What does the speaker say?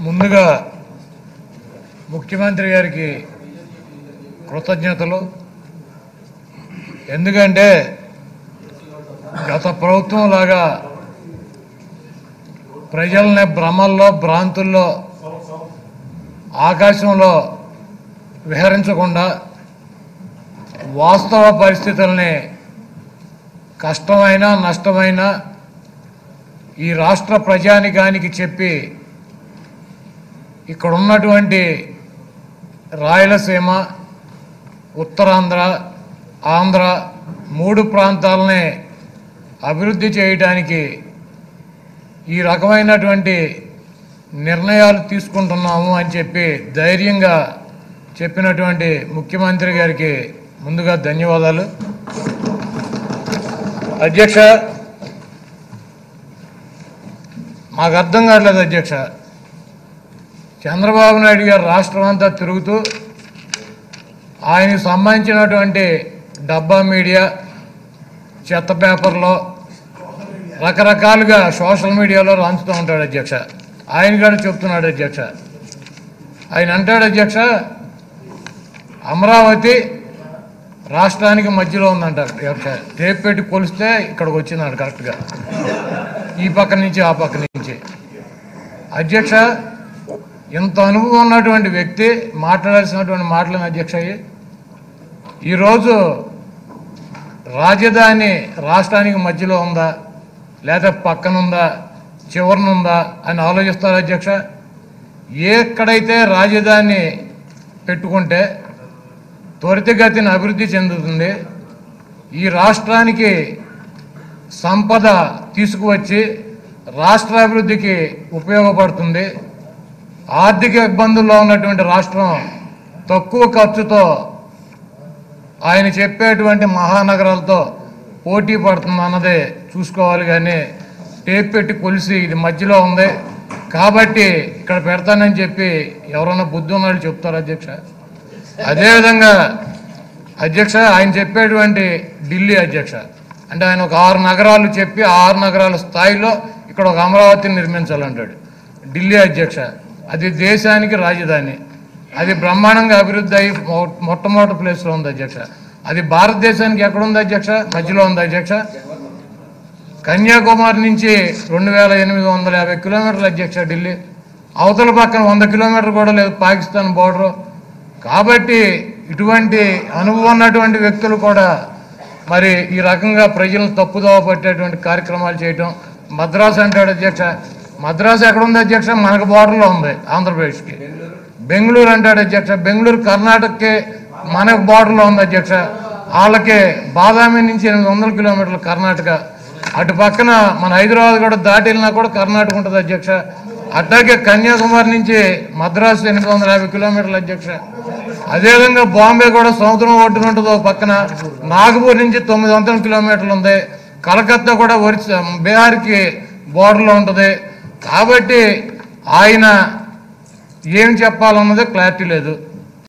ముందుగా ముఖ్యమంత్రి గారికి కృతజ్ఞతలు. ఎందుకంటే గత ప్రభుత్వం లాగా ప్రజల్ని భ్రమల్లో భ్రాంతుల్లో ఆకాశంలో విహరించకుండా వాస్తవ పరిస్థితుల్ని కష్టమైన నష్టమైన ఈ రాష్ట్ర ప్రజానికానికి చెప్పి ఇక్కడ ఉన్నటువంటి రాయలసీమ, ఉత్తరాంధ్ర, ఆంధ్ర మూడు ప్రాంతాలని అభివృద్ధి చేయడానికి ఈ రకమైనటువంటి నిర్ణయాలు తీసుకుంటున్నాము అని చెప్పి ధైర్యంగా చెప్పినటువంటి ముఖ్యమంత్రి గారికి ముందుగా ధన్యవాదాలు. అధ్యక్ష, మాకు అర్థం కావట్లేదు అధ్యక్ష. చంద్రబాబు నాయుడు గారు రాష్ట్రం అంతా తిరుగుతూ ఆయనకు సంబంధించినటువంటి డబ్బా మీడియా, చెత్త పేపర్లో రకరకాలుగా సోషల్ మీడియాలో రాంచుతూ ఉంటాడు అధ్యక్ష. ఆయన కూడా చెప్తున్నాడు అధ్యక్ష. ఆయన అంటాడు అధ్యక్ష, అమరావతి రాష్ట్రానికి మధ్యలో ఉందంటారు అధ్యక్ష. టేప్ పెట్టి కొలిస్తే ఇక్కడికి వచ్చిందంట కరెక్ట్గా, ఈ పక్క నుంచి ఆ పక్క నుంచి. అధ్యక్ష, ఇంత అనుభవం ఉన్నటువంటి వ్యక్తి మాట్లాడాల్సినటువంటి మాటలను అధ్యక్ష, ఈరోజు రాజధాని రాష్ట్రానికి మధ్యలో ఉందా లేదా పక్కనుందా చివరనుందా అని ఆలోచిస్తారు అధ్యక్ష. ఎక్కడైతే రాజధాని పెట్టుకుంటే త్వరితగతిన అభివృద్ధి చెందుతుంది, ఈ రాష్ట్రానికి సంపద తీసుకువచ్చి రాష్ట్ర అభివృద్ధికి ఉపయోగపడుతుంది, ఆర్థిక ఇబ్బందుల్లో ఉన్నటువంటి రాష్ట్రం తక్కువ ఖర్చుతో ఆయన చెప్పేటువంటి మహానగరాలతో పోటీ పడుతుంది అన్నదే చూసుకోవాలి. కానీ టేప్ పెట్టి కొలిసి ఇది మధ్యలో ఉంది కాబట్టి ఇక్కడ పెడతానని చెప్పి ఎవరన్నా బుద్ధి ఉన్నాళ్ళు చెప్తారు అధ్యక్ష. అదేవిధంగా అధ్యక్ష, ఆయన చెప్పేటువంటి ఢిల్లీ అధ్యక్ష, అంటే ఆయన ఒక 6 నగరాలు చెప్పి 6 నగరాల స్థాయిలో ఇక్కడ ఒక అమరావతిని నిర్మించాలంటాడు. ఢిల్లీ అధ్యక్ష, అది దేశానికి రాజధాని, అది బ్రహ్మాండంగా అభివృద్ధి అయ్యి మొట్టమొదటి ప్లేస్లో ఉంది అధ్యక్ష. అది భారతదేశానికి ఎక్కడుంది అధ్యక్ష? మధ్యలో ఉంది అధ్యక్ష. కన్యాకుమారి నుంచి 2850 కిలోమీటర్లు అధ్యక్ష ఢిల్లీ. అవతల పక్కన 100 కిలోమీటర్లు కూడా లేదు పాకిస్తాన్ బోర్డరు. కాబట్టి ఇటువంటి అనుభవం ఉన్నటువంటి వ్యక్తులు కూడా మరి ఈ రకంగా ప్రజలను తప్పుదోవ పట్టేటువంటి కార్యక్రమాలు చేయటం. మద్రాసు అంటాడు అధ్యక్ష, మద్రాసు ఎక్కడుంది అధ్యక్ష? మనకు బోర్డర్లో ఉంది ఆంధ్రప్రదేశ్కి. బెంగళూరు అంటాడు అధ్యక్ష, బెంగళూరు కర్ణాటకకి మనకు బోర్డర్లో ఉంది అధ్యక్ష. వాళ్ళకి బాదామి నుంచి 800 కిలోమీటర్లు కర్ణాటక. అటు పక్కన మన హైదరాబాద్ కూడా దాటి వెళ్ళినా కూడా కర్ణాటక ఉంటుంది అధ్యక్ష. అట్లాగే కన్యాకుమారి నుంచి మద్రాసు 850 కిలోమీటర్లు అధ్యక్ష. అదేవిధంగా బాంబే కూడా సముద్రం ఒడ్డున ఉంటుంది ఒక పక్కన. నాగపూర్ నుంచి 900 కిలోమీటర్లు ఉంది. కలకత్తా కూడా ఒరిస్సా బీహార్కి బోర్డర్లో ఉంటుంది. కాబట్టి ఆయన ఏం చెప్పాలన్నదే క్లారిటీ లేదు.